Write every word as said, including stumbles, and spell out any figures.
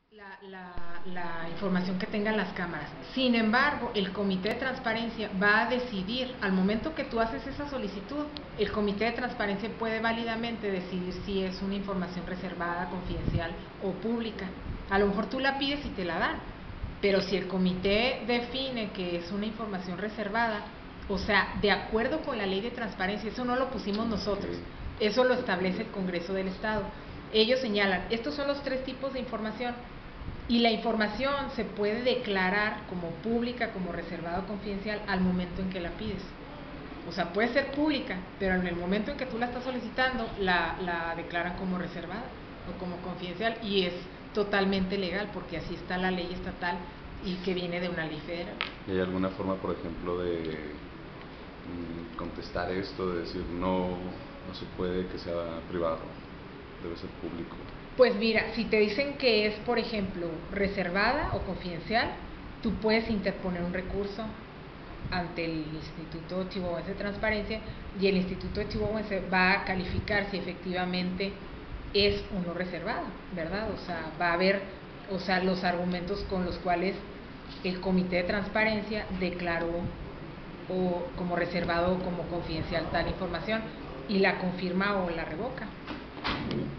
La, la, la información que tengan las cámaras. Sin embargo, el Comité de Transparencia va a decidir, al momento que tú haces esa solicitud, el Comité de Transparencia puede válidamente decidir si es una información reservada, confidencial o pública. A lo mejor tú la pides y te la dan, pero si el comité define que es una información reservada, o sea, de acuerdo con la ley de transparencia, eso no lo pusimos nosotros, eso lo establece el Congreso del Estado. Ellos señalan, estos son los tres tipos de información, y la información se puede declarar como pública, como reservada o confidencial al momento en que la pides. O sea, puede ser pública, pero en el momento en que tú la estás solicitando, la, la declaran como reservada o como confidencial, y es totalmente legal porque así está la ley estatal y que viene de una ley federal. ¿Y hay alguna forma, por ejemplo, de mm, contestar esto, de decir no, no se puede que sea privado, debe ser público? Pues mira, si te dicen que es, por ejemplo, reservada o confidencial, tú puedes interponer un recurso ante el Instituto Chihuahuense de Transparencia, y el Instituto Chihuahuense va a calificar si efectivamente es o no reservada, ¿verdad? O sea, va a haber, o sea, los argumentos con los cuales el Comité de Transparencia declaró o como reservado o como confidencial tal información, y la confirma o la revoca.